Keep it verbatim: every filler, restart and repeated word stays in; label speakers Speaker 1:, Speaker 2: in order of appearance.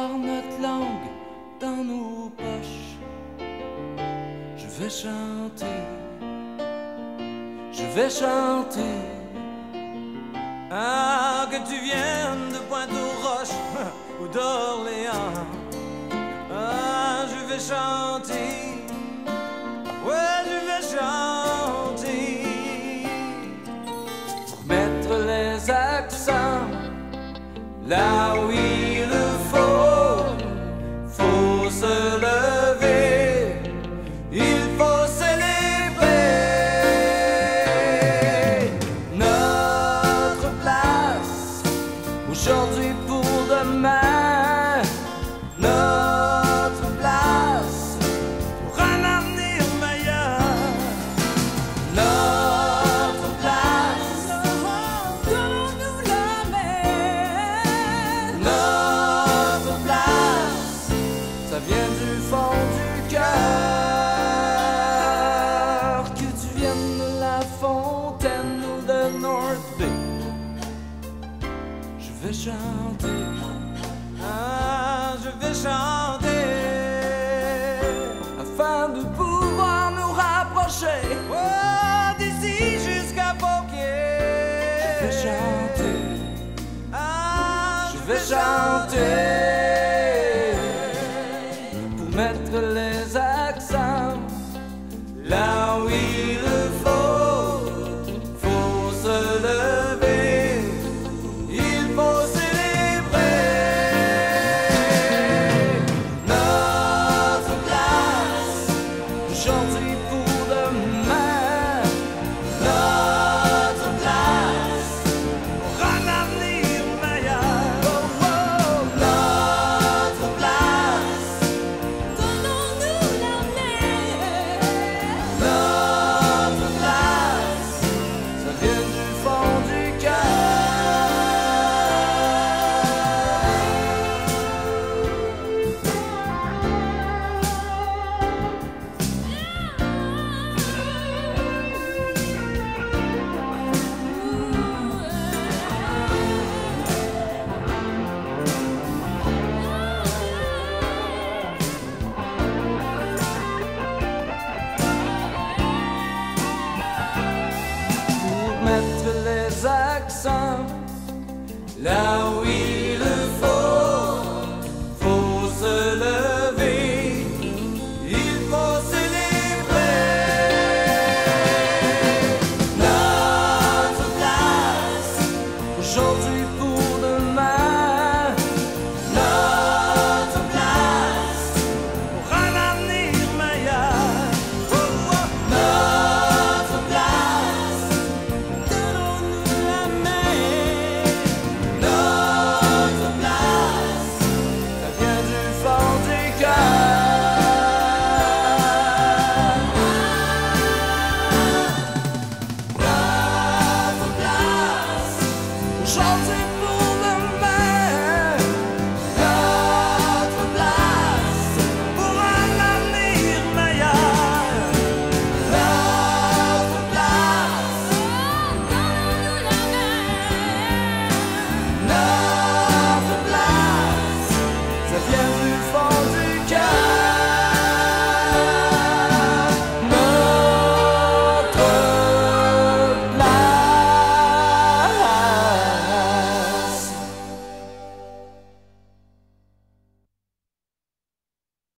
Speaker 1: avoir notre langue dans nos poches. Je vais chanter, je vais chanter.
Speaker 2: Ah, que tu viennes de Pointe-aux-Roches ou d'Orléans. Ah, je vais chanter, ouais, je vais chanter.
Speaker 1: Pour mettre les accents là où il le faut, faut se lever, il faut célébrer notre place aujourd'hui pour demain, notre place
Speaker 2: Pour un avenir meilleur,
Speaker 1: notre place,
Speaker 2: donnons-nous la main.
Speaker 1: notre place, ça vient du fond du cœur. Que tu viennes de la Fontaine ou de North Bay, je vais chanter,
Speaker 2: Ah, je vais chanter,
Speaker 1: afin de pouvoir nous rapprocher.
Speaker 2: oh, d'ici jusqu'à Fauquier.
Speaker 1: Je vais chanter,
Speaker 2: Ah,
Speaker 1: je vais chanter, pour mettre les